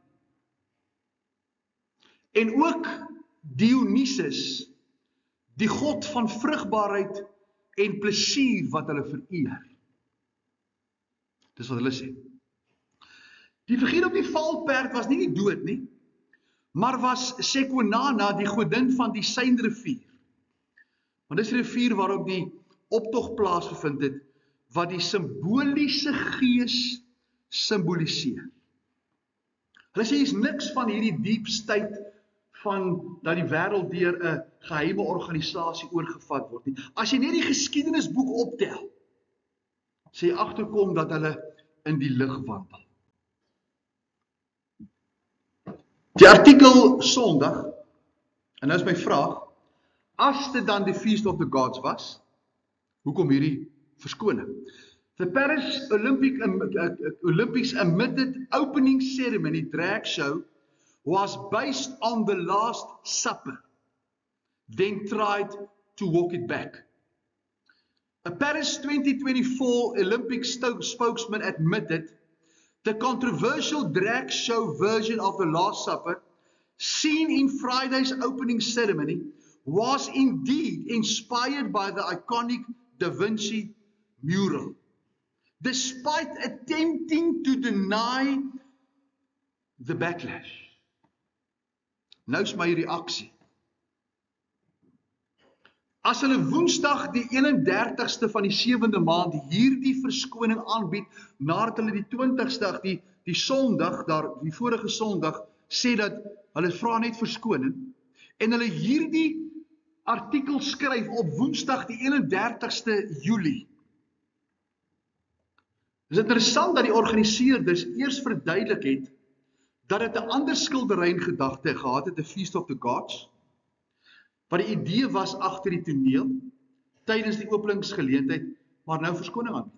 En ook Dionysus, die god van vrugbaarheid en plesier wat hulle vereer. Dis wat hulle sê. Die figuur op die valperd was nie die dood nie, maar was Sequanana, die godin van die Seinrivier. Want dis die rivier waarop die optog plaasgevind het, wat die simboliese gees simboliseer. Hulle sê, is niks van hierdie diep state van dat die wêreld deur 'n geheime organisasie oorgevat word nie. As jy net die geskiedenisboek optel, sê jy agterkom dat hulle in die lig wandel. Die artikel Sondag, en nou is my vraag, as dit dan die Feast of the Gods was, hoekom hierdie verskoning? The Paris Olympics admitted opening ceremony drag show was based on the Last Supper, then tried to walk it back. A Paris 2024 Olympic spokesman admitted the controversial drag show version of the Last Supper, seen in Friday's opening ceremony, was indeed inspired by the iconic Da Vinci mural. Despite attempting to deny the backlash. Nou is my reaksie. As hulle Woensdag die 31ste van die 7de maand hierdie verskoning aanbied, nadat hulle die 20ste, die Sondag, die vorige Sondag, sê dat hulle vra net verskoning, en hulle hierdie artikel skryf op Woensdag die 31ste Julie. Dit is interessant dat die organiseerders eers verduidelik het dat dit 'n ander skildery in gedagte gehad het, The Feast of the Gods, wat die idee was agter die toneel, tydens die openingsgeleentheid, maar nou verskoning aanbied.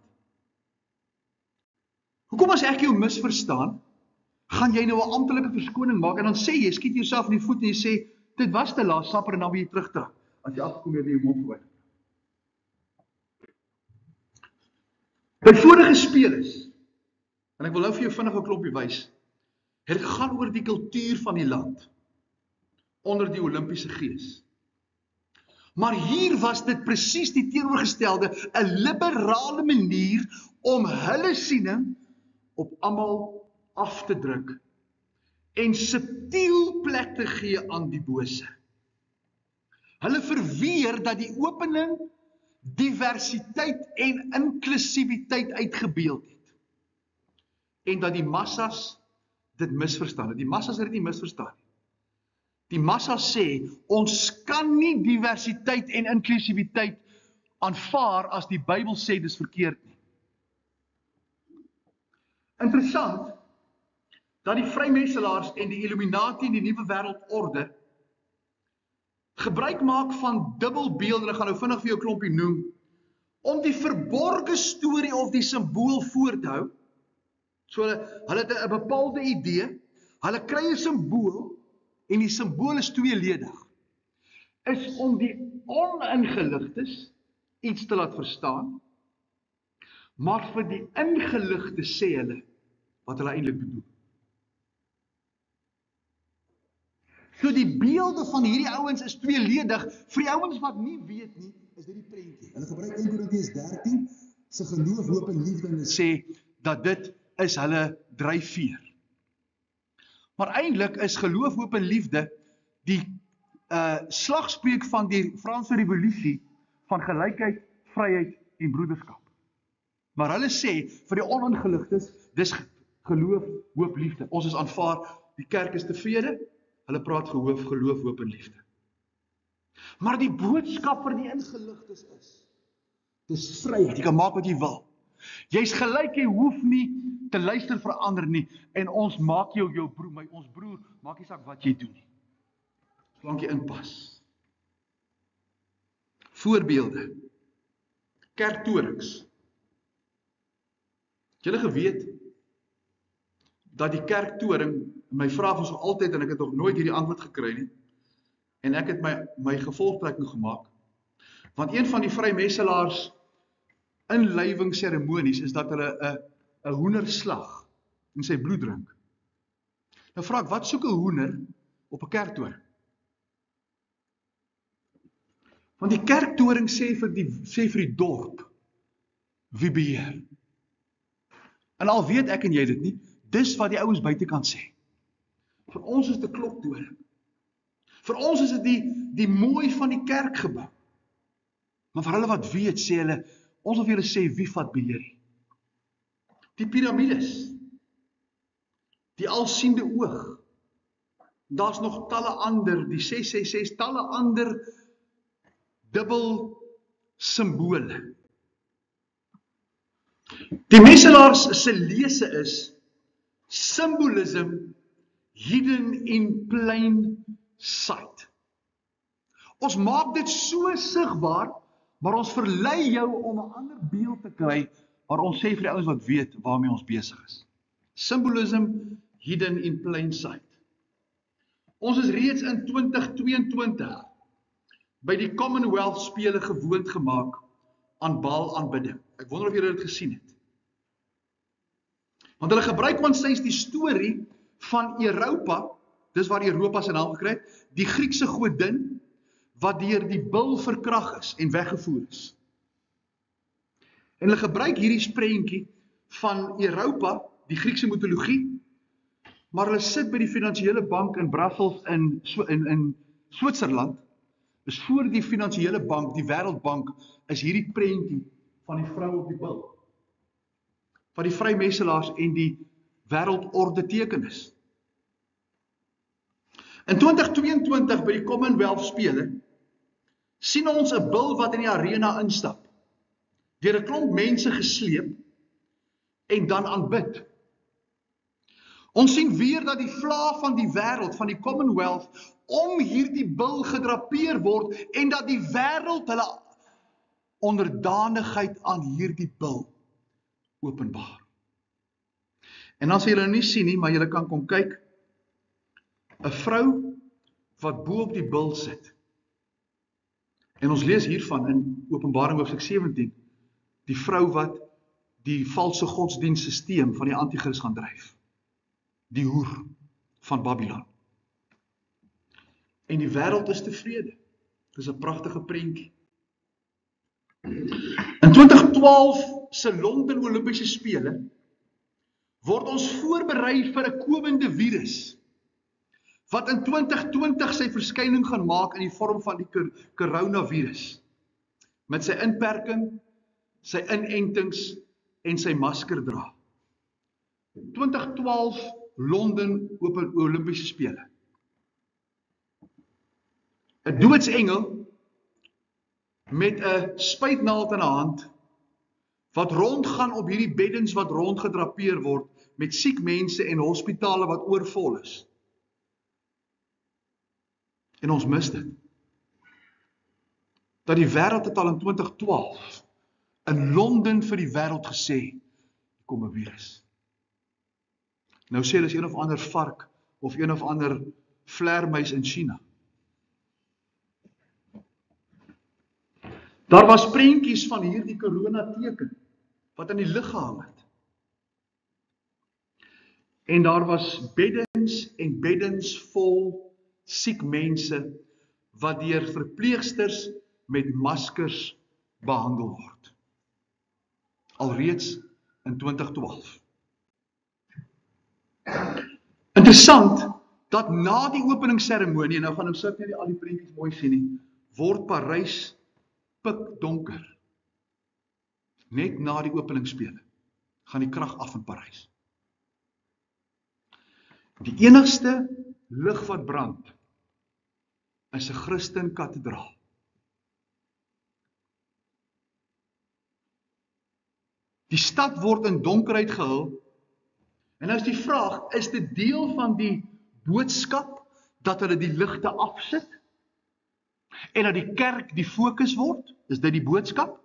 Hoekom as ek jou misverstaan, gaan jy nou 'n amptelike verskoning maak, en dan sê jy, skiet jouself in die voet en jy sê, dit was die Last Supper en dan wil jy terugtrek, as jy afgekom het in jou mond verby. By vorige spelers, en ek wil nou vir jou vinnig 'n klompie wys, het gegaan oor die kultuur van die land, onder die Olimpiese gees. Maar hier was dit presies die teenoorgestelde, 'n liberale manier om hulle siening op almal af te druk en subtiel plek te gee aan die bose. Hulle verweer dat die opening diversiteit en inklusiwiteit uitgebeeld het en dat die massas dit misverstaan het. Die massas het dit nie misverstaan nie. Die massa sê, ons kan nie diversiteit en inklusiwiteit aanvaar as die Bybel sê dis verkeerd nie. Interessant, dat die vrymenselaars en die Illuminati en die nuwe wêreldorde gebruik maak van dubbelbeelde, en ek gaan nou vinnig vir jou 'n klompie noem, om die verborge storie of die simbool voor te hou. So hulle het 'n bepaalde idee, hulle kry 'n simbool, en die simbool is tweeledig, is om die oningeligtes iets te laat verstaan, maar vir die ingeligtes sê hulle wat hulle eintlik bedoel. So die beelde van hierdie ouens is tweeledig, vir die ouens wat nie weet nie, is dit die prentjie. Hulle gebruik 1 Korintiërs 13, se geloof, hoop en liefde, en sê dat dit is hulle dryfveer. Maar eintlik is geloof, hoop en liefde die slagspreuk van die Franse revolusie van gelykheid, vryheid en broederskap. Maar hulle sê vir die oningeligtes, dis geloof, hoop, liefde. Ons is aanvaar, die kerk is tevrede, hulle praat geloof, hoop en liefde. Maar die boodskap vir die ingeligtes is, dis vryheid, jy kan maak wat jy wil. Jy's gelyk, jy hoef nie te luister vir ander nie, en ons maak jou broer, ons broer, maak nie saak wat jy doen nie. Solank jy inpas. Voorbeelde. Kerktorings. Het julle geweet dat die kerktoring, my vraag was altyd, en ek het nog nooit hierdie antwoord gekry nie, en ek het my gevolgtrekking gemaak, want een van die vrymenselaars inlywingsseremonies is dat hulle 'n hoender slag en sy bloed drink. Nou vra ek, wat soek 'n hoender op 'n kerktoring? Want die kerktoring sê vir die dorp wie beheer. En al weet ek en jy dit nie, dis wat die ouens buitekant sê. Vir ons is dit 'n kloktoring. Vir ons is dit die mooi van die kerkgebou. Maar vir hulle wat weet, sê hulle, ons wil vir julle sê wie vat beheer. Die piramides, die alsiende oog, Daar's nog talle ander, die 666, talle ander dubbel simbole. Die Messelaars se lese is symbolism hidden in plain sight. Ons maak dit so sigbaar, maar ons verlei jou om 'n ander beeld te kry, maar ons sê vir die ouens wat weet waarmee ons besig is. Symbolism hidden in plain sight. Ons is reeds in 2022 by die Commonwealth spele gewoond gemaak aan Baal aanbidding. Ek wonder of julle dit gesien het. Want hulle gebruik ons steeds die storie van Europa, dis waar Europa sy naam gekry het, die Griekse godin wat deur die bil verkrag is en weggevoer is. En hulle gebruik hierdie prentjie van Europa, die Griekse mitologie, maar hulle sit by die finansiële bank in Brussels in Switserland, is voor die finansiële bank, die Wêreldbank, is hierdie prentjie van die vrou op die bil, wat die vrymesselaars en die wêreldorde teken is. In 2022 by die Commonwealth spele, sien ons 'n bil wat in die arena instap, deur 'n klomp mense gesleep en dan aanbid. Ons sien weer dat die vlaag van die wêreld, van die Commonwealth, om hierdie bil gedrapeer word en dat die wêreld hulle onderdanigheid aan hierdie bil openbaar. En dan sê julle nie sien nie, maar julle kan kom kyk, 'n vrou wat bo op die bil sit. En ons lees hiervan in Openbaring hoofstuk 17, die vrou wat die valse godsdienstsysteem van die anti-kris gaan dryf. Die hoer van Babylon. En die wêreld is tevrede. Dis 'n pragtige prentjie. In 2012 se Londen Olimpiese spele word ons voorberei vir 'n komende virus wat in 2020 sy verskyning gaan maak in die vorm van die coronavirus, met sy inperking, sy inentings en sy masker dra. 2012 Londen Olimpiese spele. 'n doodsengel met 'n spuitnaald in 'n hand wat rondgaan op hierdie beddens wat rondgedrapeer word met siek mense en hospitale wat oorvol is. En ons mis dit. Dat die wêreld het al in 2012 in Londen vir die wêreld gesê, kom 'n virus. Nou sê hulle is een of ander vark of een of ander vleermuis in China. Daar was prentjies van hierdie corona-teken wat in die lug gehang het. En daar was beddens en beddens vol siek mense wat deur verpleegsters met maskers behandel word. Alreeds in 2012. Interessant dat na die openingsseremonie, nou gaan ons sit net al die prentjies mooi sien nie, word Parys pikdonker. Net na die openingsspele gaan die krag af in Parys. Die enigste lig wat brand is 'n Christen kathedraal. Die stad word in donkerheid gehul. En nou is die vraag, is dit deel van die boodskap dat hulle die ligte afsit en dat die kerk die fokus word? Is dit die boodskap?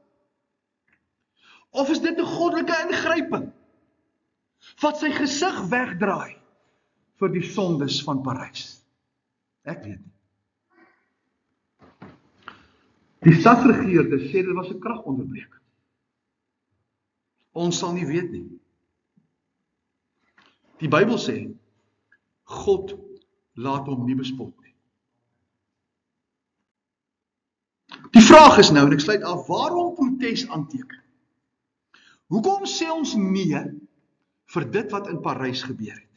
Of is dit 'n goddelike ingryping wat sy gesig wegdraai vir die sondes van Parys? Ek weet nie. Die stadsregeerder sê dit was 'n kragonderbreking. Ons sal nie weet nie. Die Bybel sê, God laat hom nie bespot nie. Die vraag is nou, en ek sluit af, waarom protes aanteken? Hoekom sê ons nee vir dit wat in Parys gebeur het?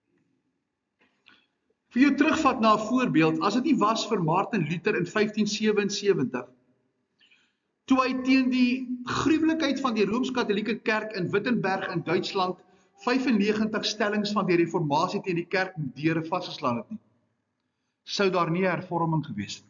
Vir jou terugvat na 'n voorbeeld, as dit nie was vir Martin Luther in 1577, toe hy teen die gruwelikheid van die Rooms-Katolieke Kerk in Wittenberg in Duitsland 95 stellings van die reformatie teen die kerk deure vasgeslaan het nie. sou daar nie hervorming gewees het.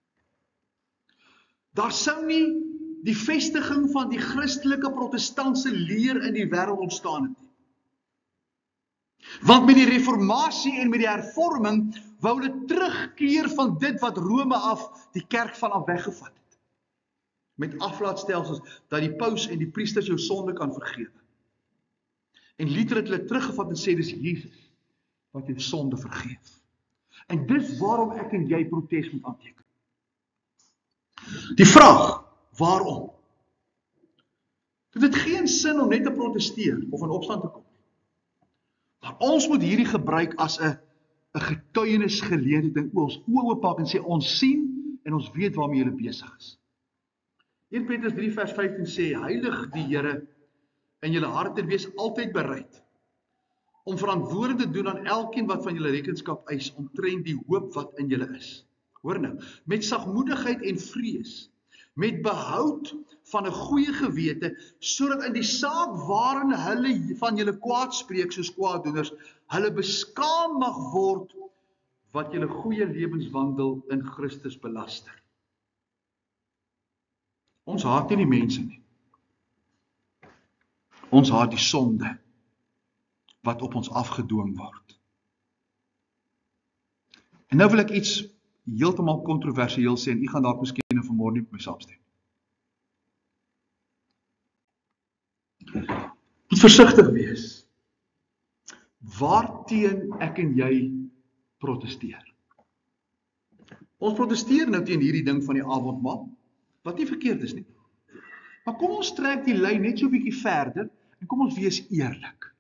Daar sou nie die vestiging van die Christelike protestantse leer in die wêreld ontstaan het nie. Want met die reformatie en met die hervorming wou hulle terugkeer van dit wat Rome af die kerk vanaf weggevat het. Met aflaatstelsels dat die paus en die priesters jou sonde kan vergewe. En Luther het hulle teruggevat en sê dis Jesus wat jou sonde vergeef. En dis waarom ek en jy protes moet aanteken. Die vraag, waarom? Dit het geen sin om net te protesteer of in opstand te kom. Maar ons moet hierdie gebruik as 'n getuienisgeleentheid en ons oë oopmaak en sê ons sien en ons weet waarmee julle besig is. 1 Petrus 3 vers 15 sê, heilig die Here in julle harte en wees altyd bereid om verantwoording te doen aan elkeen wat van julle rekenskap eis omtrent die hoop wat in julle is. Hoor nou, met sagmoedigheid en vrees, met behoud van 'n goeie gewete, sodat in die saak waarin hulle van julle kwaad spreek soos kwaaddoeners, hulle beskaam mag word wat julle goeie lewenswandel in Christus belaster. Ons haat nie die mense nie. Ons haat die sonde wat op ons afgedwing word. En nou wil ek iets heeltemal kontroversieel sê en u gaan dalk miskien vanmôre nie met my saamstem. Moet versigtig wees waarteen ek en jy protesteer. Ons protesteer nou teen hierdie ding van die avondmaal, wat nie verkeerd is nie. Maar kom ons trek die lyn net so 'n bietjie verder en kom ons wees eerlik.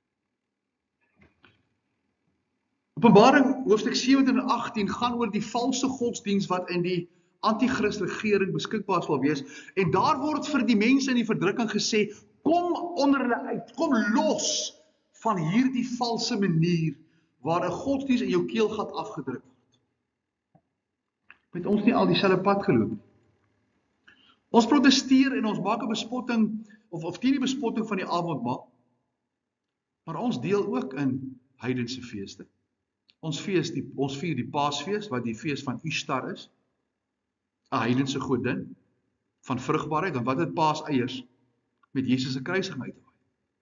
Openbaring hoofstuk 17 en 18 gaan oor die valse godsdiens wat in die anti-Christ regering beskikbaar sal wees en daar word vir die mense in die verdrukking gesê, kom onder hulle uit, kom los van hierdie valse manier waar 'n godsdiens in jou keelgat afgedruk word. Met ons nie al dieselfde pad geloop nie. Ons protesteer en ons maak 'n bespotting of teen die bespotting van die avondmaal, maar ons deel ook in heidense feeste. Ons vier die Paasfees, wat die fees van Ishtar is, 'n heidense godin van vrugbaarheid, en wat het Paaseiers met Jesus se kruisiging uit te waai.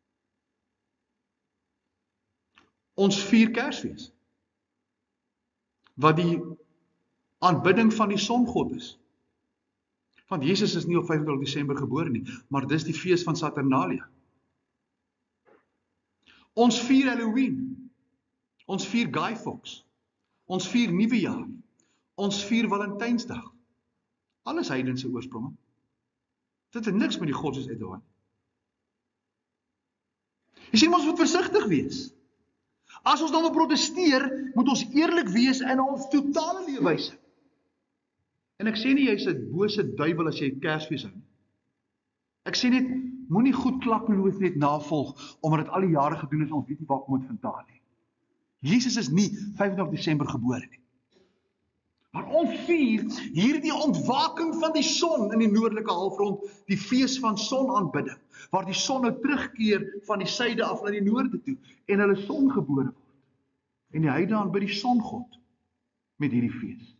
Ons vier Kersfees, wat die aanbidding van die songod is. Want Jesus is nie op 25 Desember gebore nie, maar dis die fees van Saturnalia. Ons vier Halloween. Ons vier Guy Fawkes, ons vier Nuwejaar, ons vier Valentynsdag. Alles heidense oorspronge. Dit het niks met die godsdienst uit te waai. Jy sien, ons moet versigtig wees. As ons dan wil protesteer, moet ons eerlik wees in ons totale leefwyse. En ek sê nie jy's 'n bose duiwel as jy Kersfees hou nie. Ek sê net, moenie goed klakkeloos net navolg, omdat dit al die jare gedoen is en ons weet nie waar kom dit vandaan nie. Jesus is nie 25 Desember gebore nie. Maar ons vier hierdie ontwaking van die son in die noordelike halfrond, die fees van sonaanbidding, waar die son nou terugkeer van die suide af na die noorde toe, en hulle son gebore word. En die heidene aanbid die songod met hierdie fees.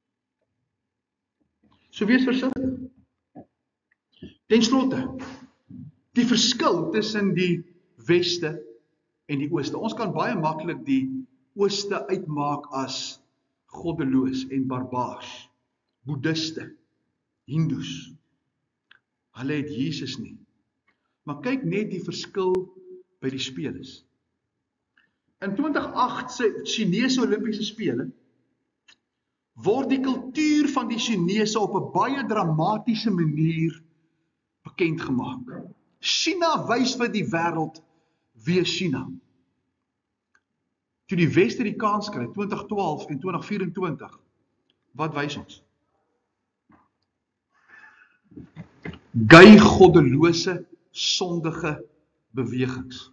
So wees versigtig. Ten slotte, die verskil tussen die weste en die ooste. Ons kan baie maklik die ooste uitmaak as goddeloos en barbaars, boeddhiste, hindoes. Hulle het Jesus nie. Maar kyk net die verskil by die spelers. In 2008 se Chinese Olimpiese spele word die kultuur van die Chinese op 'n baie dramatiese manier bekend gemaak. China wys vir die wêreld wie is China. Toe die Weste die kans kry, 2012 en 2024, wat wys ons? Gay goddelose, sondige bewegings.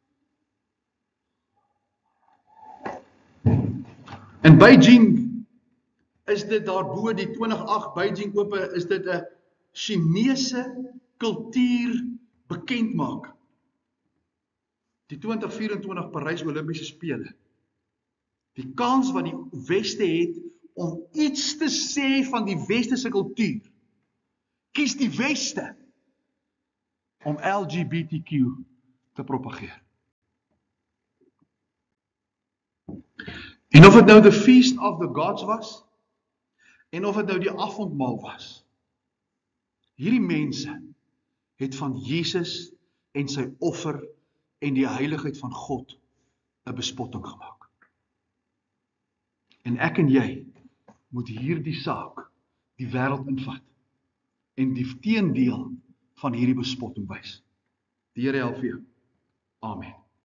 In Beijing is dit daarbo die 2008 Beijing Ope, is dit 'n Chinese kultuur bekendmaak. Die 2024 Parys Olimpiese spele Die kans wat die Weste het om iets te sê van die Westerse kultuur, kies die Weste om LGBTQ te propageer. En of dit nou the Feast of the Gods was, en of dit nou die avondmaal was, hierdie mense het van Jesus en sy offer en die heiligheid van God 'n bespotting gemaak. En ek en jy moet hierdie saak die wêreld invat en die teendeel van hierdie bespotting wys. Die Here help vir jou. Amen.